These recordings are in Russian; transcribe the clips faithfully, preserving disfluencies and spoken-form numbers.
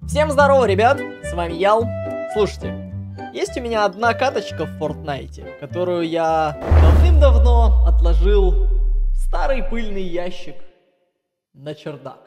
Всем здорово, ребят, с вами Ял. Слушайте, есть у меня одна каточка в Фортнайте, которую я давным-давно отложил в старый пыльный ящик на чердак.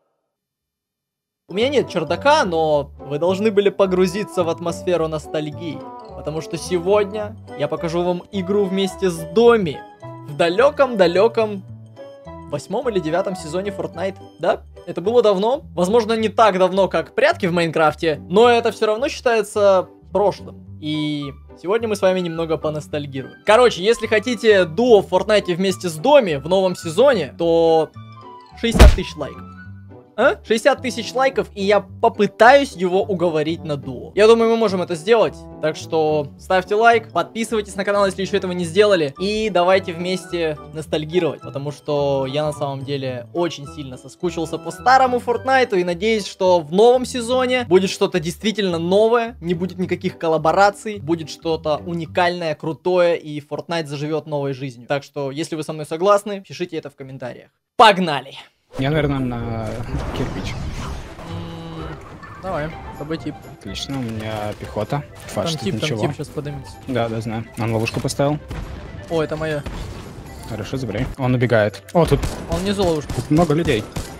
У меня нет чердака, но вы должны были погрузиться в атмосферу ностальгии, потому что сегодня я покажу вам игру вместе с Доми в далеком-далеком восьмом или девятом сезоне Fortnite, да? Это было давно, возможно, не так давно, как прятки в Майнкрафте, но это все равно считается прошлым. И сегодня мы с вами немного поностальгируем. Короче, если хотите дуо в Fortnite вместе с Доми в новом сезоне, то шестьдесят тысяч лайков. А? шестьдесят тысяч лайков, и я попытаюсь его уговорить на дуо. Я думаю, мы можем это сделать. Так что ставьте лайк, подписывайтесь на канал, если еще этого не сделали. И давайте вместе ностальгировать. Потому что я на самом деле очень сильно соскучился по старому Fortnite. И надеюсь, что в новом сезоне будет что-то действительно новое. Не будет никаких коллабораций. Будет что-то уникальное, крутое. И Fortnite заживет новой жизнью. Так что, если вы со мной согласны, пишите это в комментариях. Погнали! Я, наверное, на кирпич. Давай, с тобой тип. Отлично, у меня пехота. Фаш, Там тип, ничего. там тип сейчас поднимется. Да, да, знаю. Он ловушку поставил. О, это моя. Хорошо, забирай. Он убегает. О, тут, Он внизу ловушка. тут много людей.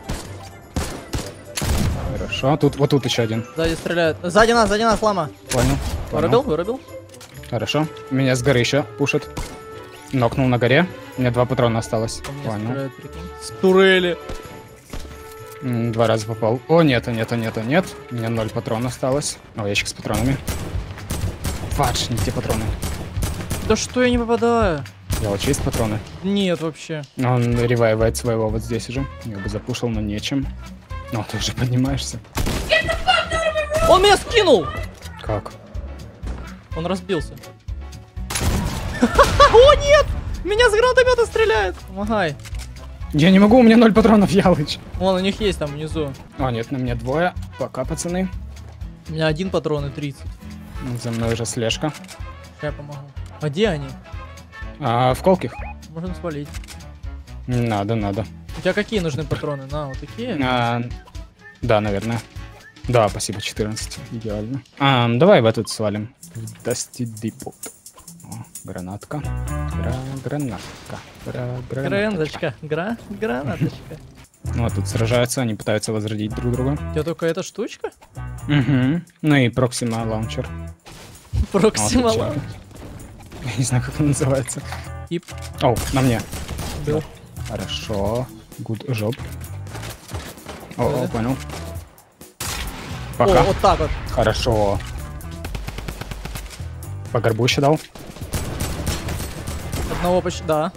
Хорошо, тут вот тут еще один. Сзади стреляют. Сзади нас, сзади нас, лама. Понял. Вырубил, вырубил. Хорошо. Меня с горы еще пушат. Нокнул на горе. У меня два патрона осталось. Понял. Стреляют, прикинь. С турели. М, Два раза попал. О, нет, нет, нет, нет. У меня ноль патронов осталось. О, ящик с патронами. Фадж, не те патроны. Да что я не попадаю? Я вот есть патроны. Нет вообще. Он ревайвает своего вот здесь уже. Я бы запушил, но нечем. Ну, ты уже поднимаешься. Он меня скинул! Как? Он разбился. О, нет! Меня с гранатомета стреляет! Помогай. Я не могу, у меня ноль патронов, Ялыч. Вон, у них есть там внизу. О, нет, на мне двое. Пока, пацаны. У меня один патрон и тридцать. За мной уже слежка. Я помогу. А где они? А, в колких? Можно свалить. Надо, надо. У тебя какие нужны патроны? На, вот такие? А, да, наверное. Да, спасибо, четырнадцать. Идеально. А, давай в этот свалим. В Dusty Depot. О, гранатка. Гра гранатка. Гра гранаточка. Грандочка. Гра гранаточка. Вот тут сражаются, они пытаются возродить друг друга. У тебя только эта штучка? Угу. Ну и Proxima Launcher. Проксима Вот, лава. Я не знаю, как он называется. Тип. О, на мне. Был. Хорошо. Good job. О, о, Да. понял. О, Пока. вот так вот. Хорошо. По горбу еще дал. Одного почти. Да.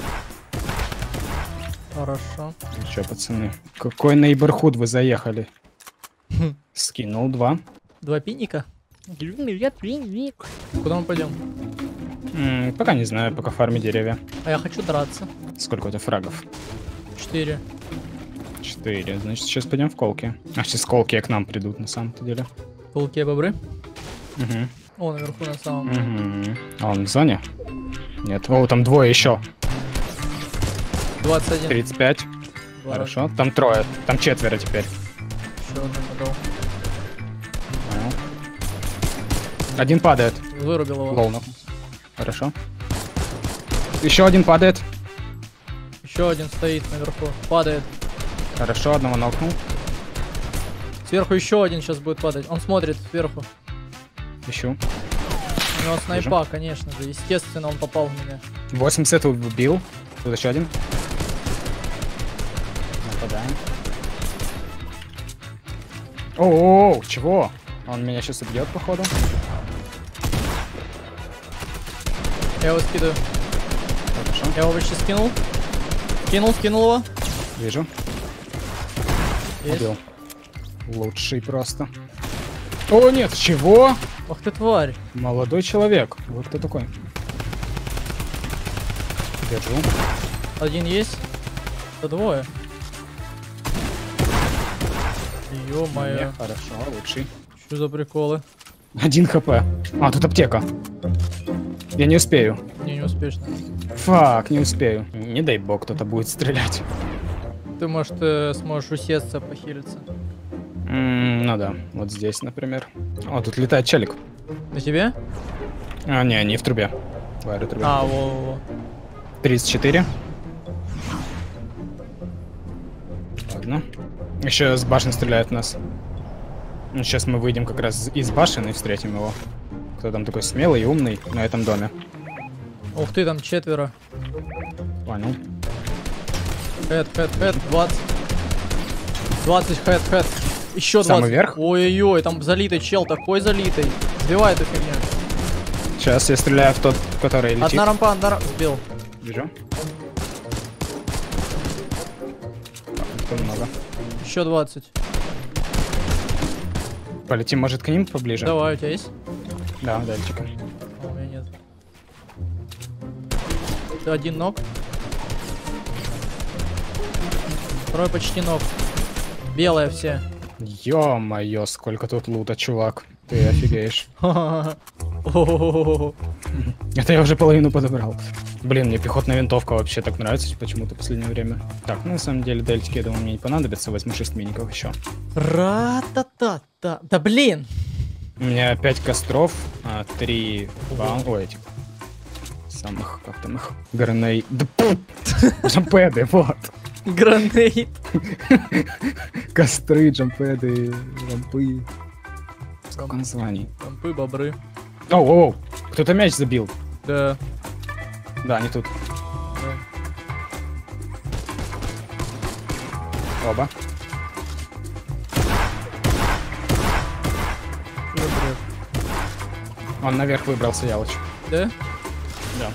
Хорошо. Ну что, пацаны? Какой нейборхуд вы заехали? Скинул два. Два пинника. Куда мы пойдем? М, пока не знаю, пока фарми деревья. А я хочу драться. Сколько у тебя фрагов? Четыре. Четыре. Значит, сейчас пойдем в колки. А сейчас колки к нам придут на самом-то деле. Пауки бобры. Угу. О, наверху на самом. Угу. А он в зоне? Нет. О, там двое еще. двадцать один. тридцать пять. Два Хорошо. Там трое. Там четверо теперь. Еще один подал. Понял. Один падает. Вырубил его. Лоу нокнулся. Хорошо. Еще один падает. Еще один стоит наверху. Падает. Хорошо, одного нокнул. Сверху еще один сейчас будет падать. Он смотрит сверху. Ищу. У него снайпа, конечно же. Естественно, он попал в меня. восемьдесят убил. Тут еще один. Нападаем. Оу, чего? Он меня сейчас убьет, походу. Я его скидываю. Хорошо. Я его почти скинул. Скинул, скинул его. Вижу. Есть. Убил. Лучший просто. О, нет, чего? Ох ты тварь. Молодой человек. Вот кто такой. Держу. Один есть. Это двое. Ё-моё. Не, хорошо, лучший. Что за приколы? Один хп. А, тут аптека. Я не успею. Не, не успешно. Фак, не успею. Не дай бог, кто-то будет стрелять. Ты, может, э, сможешь усесться, похилиться. М, ну да, вот здесь, например. О, тут летает челик. На тебе? А, не, не в трубе. В аэротрубе. А, во-во-во. тридцать четыре. Ладно. Еще с башни стреляют в нас. Ну, сейчас мы выйдем как раз из башен и встретим его. Кто там такой смелый и умный на этом доме? Ух ты, там четверо. Понял. Хэт, хэт, хэт, двадцать. двадцать хэт, хэт. Еще двадцать. Самый верх? Ой-ой-ой, там залитый чел, такой залитый. Сбивай эту фигню. Сейчас я стреляю в тот, который летит. Одна рампа, одна рампа. Сбил. Вижу. Так, их много. Еще двадцать. Полетим, может, к ним поближе? Давай, у тебя есть? Да, дальчика. А, у меня нет. Один ног. Второй почти ног. Белые все. Ё-моё, сколько тут лута, чувак. Ты офигеешь. Это я уже половину подобрал. Блин, мне пехотная винтовка вообще так нравится почему-то в последнее время. Так, ну на самом деле дельтики, я думаю, мне не понадобится. Возьму шесть миников еще. Ра-та-та-та. Да блин! У меня пять костров, а, три баун... Ой, этих... Самых, как там их... Граней... Да пу! Джампеды, вот. Гранейд. Костры, джампеды, рампы. Сколько названий? Рампы, бобры. Оу, оу, кто-то мяч забил. Да. Да, не тут. Да. Оба. Добрый. Он наверх выбрался, Ялыч. Да? Да.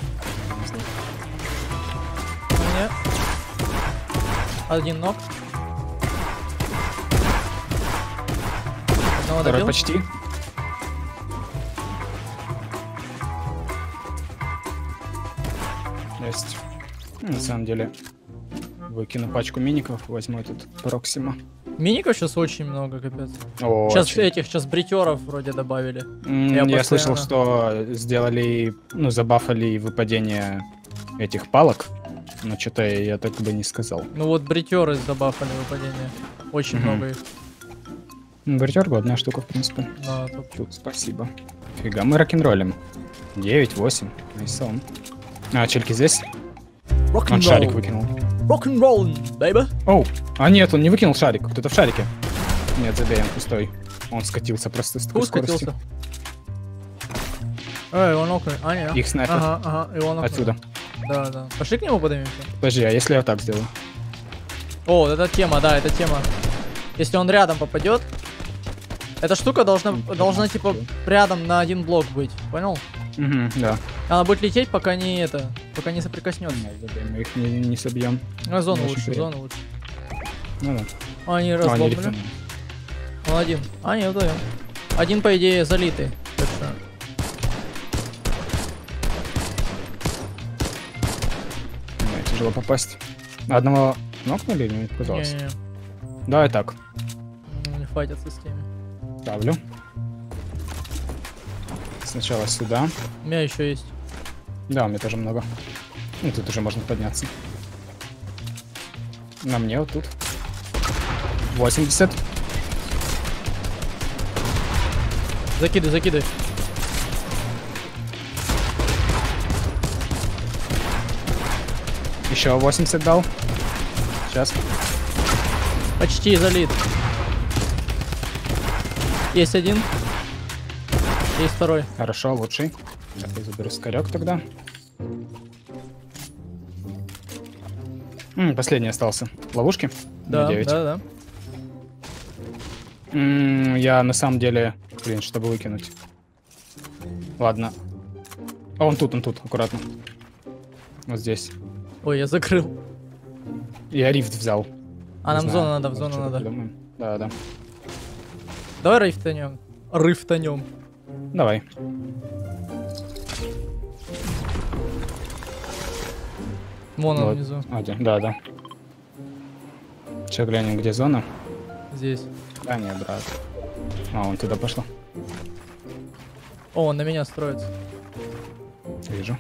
У меня один ног. Одного Второй добил. почти. Есть. Ну, на самом деле, выкину пачку миников, возьму этот Проксима. Миников сейчас очень много, капец. О, Сейчас очень. этих, сейчас бритеров вроде добавили. М, Я Я, постоянно- слышал, что сделали, ну, забафали выпадение этих палок, но что-то я так бы не сказал. Ну вот бритеры забафали выпадение. Очень Мгм. много их. Бритер годная штука, в принципе. На топ. Тут спасибо. Фига, мы рок-н-роллим. девять восемь. Найсон. А, чельки здесь? Он шарик выкинул. Рок-н-ролл, бэйба. Оу, а нет, он не выкинул шарик. Кто-то в шарике. Нет, забей, он пустой. Он скатился просто с такой Пусть скоростью. скатился. Эй, он окно. А, нет. Их снайпер. Ага, ага, и он окно. Отсюда. Да, да. Пошли к нему поднимемся. Подожди, а если я вот так сделаю? О, это тема, да, это тема. Если он рядом попадет, эта штука должна, М, должна ага, типа окей. рядом на один блок быть, понял? Угу, да. Она будет лететь, пока не это, пока не соприкоснется. Ну, забей, мы их не, не собьем. А зона Очень лучше, приятно. зона лучше. Ну да. А, они А, они разломаны. рифанули. Он один. А, нет, вдвоем. Один, по идее, залитый. Так что... Не, тяжело попасть. Одного нокнули или мне показалось? Не-не-не. Давай так. Не файтятся с теми. Ставлю. Сначала сюда. У меня еще есть. Да, у меня тоже много. Ну, тут уже можно подняться. На мне вот тут. восемьдесят. Закидывай, закидывай. Еще восемьдесят дал. Сейчас. Почти залит. Есть один. Есть второй. Хорошо, лучший. Так, я заберу скорек тогда. М, последний остался. Ловушки? Да, На девять. да, да. М, я на самом деле... Блин, чтобы выкинуть. Ладно. А он тут, он тут, аккуратно. Вот здесь. Ой, я закрыл. Я рифт взял. А Не нам знаю, зона надо, в может, зону что-то надо. придумаем. Да, да. Давай рифтанем. Рифтанем. Давай. Вон он Вот. внизу. А, где? Да, да. Сейчас глянем, где зона. Здесь. Да, не, брат. А, он туда пошел. О, он на меня строится. Вижу.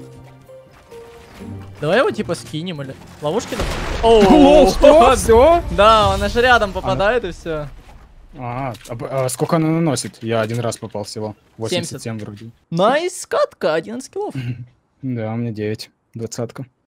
Давай его типа скинем или... Ловушки там? О, что? Все? Да, он аж рядом попадает и все. А, а, а сколько она наносит? Я один раз попал всего. восемьдесят семь вроде. Найс, катка, одиннадцать киллов. Да, у меня девять. Двадцатка.